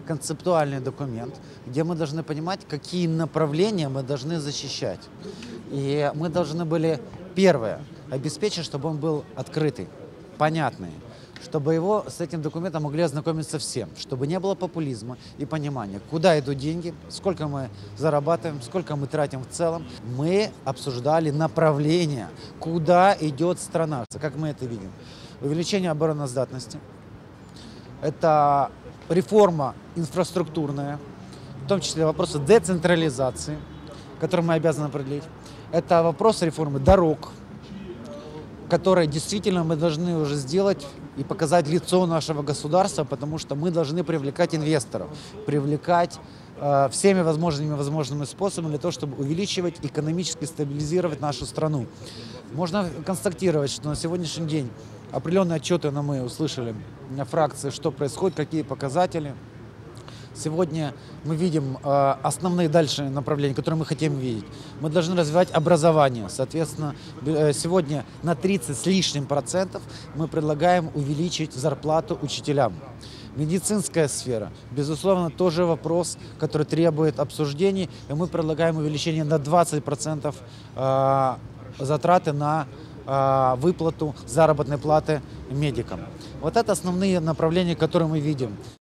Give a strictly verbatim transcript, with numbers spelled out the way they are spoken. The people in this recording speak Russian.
концептуальный документ, где мы должны понимать, какие направления мы должны защищать. И мы должны были, первое, обеспечить, чтобы он был открытый, понятный, чтобы его с этим документом могли ознакомиться всем, чтобы не было популизма и понимания, куда идут деньги, сколько мы зарабатываем, сколько мы тратим в целом. Мы обсуждали направление, куда идет страна, как мы это видим. Увеличение обороноздатности, это реформа инфраструктурная, в том числе вопросы децентрализации, которые мы обязаны определить. Это вопрос реформы дорог, которые действительно мы должны уже сделать и показать лицо нашего государства, потому что мы должны привлекать инвесторов, привлекать э, всеми возможными возможными способами для того, чтобы увеличивать, экономически стабилизировать нашу страну. Можно констатировать, что на сегодняшний день определенные отчеты, но мы услышали на фракции, что происходит, какие показатели. Сегодня мы видим э, основные дальше направления, которые мы хотим видеть. Мы должны развивать образование. Соответственно, э, сегодня на тридцать с лишним процентов мы предлагаем увеличить зарплату учителям. Медицинская сфера, безусловно, тоже вопрос, который требует обсуждений. И мы предлагаем увеличение на двадцать процентов э, затраты на э, выплату заработной платы медикам. Вот это основные направления, которые мы видим.